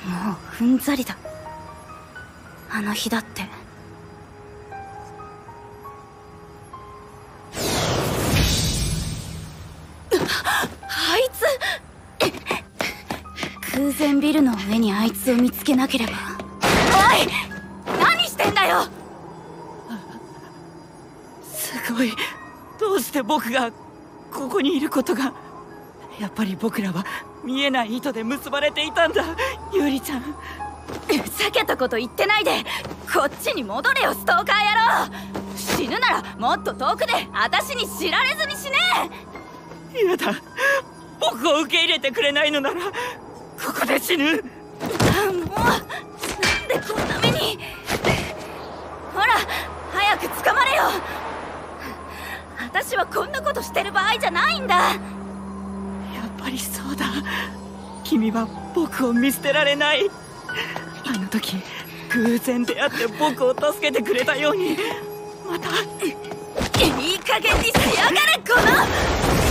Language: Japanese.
もううんざりだ。あの日だってあいつ空前ビルの上にあいつを見つけなければ。おい、何してんだよ。 すごい。どうして僕がここにいることが。やっぱり僕らは見えない糸で結ばれていたんだ、ユリちゃん。 ふざけたこと言ってないでこっちに戻れよ、ストーカー野郎。死ぬならもっと遠くで私に知られずに死ね。 嫌だ。僕を受け入れてくれないのならここで死ぬ。 もうなんでこんな目に。ほら早く捕まれよ。私はこんなことしてる場合じゃないんだ。 やっぱりそうだ。君は僕を見捨てられない。あの時偶然出会って僕を助けてくれたようにまた。 いい加減にしやがれこの。